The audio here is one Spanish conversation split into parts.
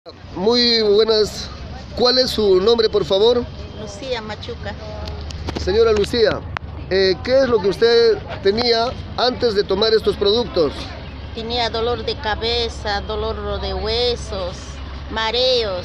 Muy buenas. ¿Cuál es su nombre, por favor? Lucía Machuca. Señora Lucía, ¿qué es lo que usted tenía antes de tomar estos productos? Tenía dolor de cabeza, dolor de huesos, mareos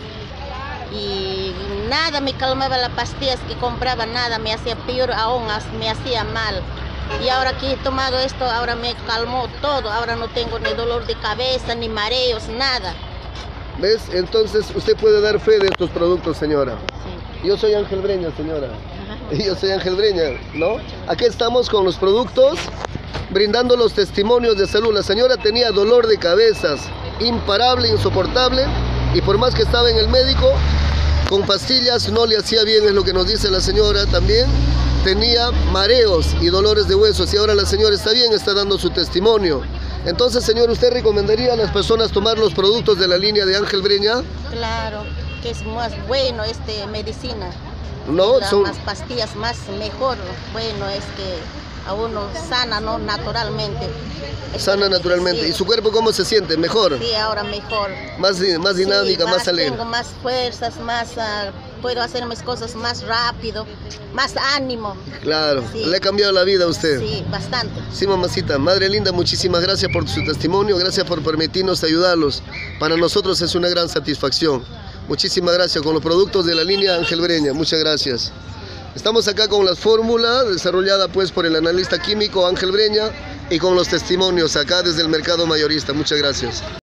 y nada me calmaba las pastillas que compraba, nada me hacía peor aún, me hacía mal. Y ahora que he tomado esto, ahora me calmó todo, ahora no tengo ni dolor de cabeza, ni mareos, nada. ¿Ves? Entonces usted puede dar fe de estos productos, señora. Sí. Yo soy Ángel Breña, señora. Ajá. Yo soy Ángel Breña, ¿no? Aquí estamos con los productos, brindando los testimonios de salud. La señora tenía dolor de cabezas, imparable, insoportable, y por más que estaba en el médico, con pastillas no le hacía bien, es lo que nos dice la señora también. Tenía mareos y dolores de huesos, y ahora la señora está bien, está dando su testimonio. Entonces, señor, ¿usted recomendaría a las personas tomar los productos de la línea de Ángel Breña? Claro, que es más bueno medicina. No, Más pastillas, más mejor. Bueno, es que a uno sana, ¿no? Naturalmente. Sana naturalmente. Sí. ¿Y su cuerpo cómo se siente? ¿Mejor? Sí, ahora mejor. Más dinámica, Sí, más alegre. Tengo más fuerzas, puedo hacer mis cosas más rápido, más ánimo. Claro, Sí. Le ha cambiado la vida a usted. Sí, bastante. Sí, mamacita. Madre linda, muchísimas gracias por su testimonio, gracias por permitirnos ayudarlos. Para nosotros es una gran satisfacción. Muchísimas gracias con los productos de la línea Ángel Breña. Muchas gracias. Estamos acá con la fórmula desarrollada pues por el analista químico Ángel Breña y con los testimonios acá desde el mercado mayorista. Muchas gracias.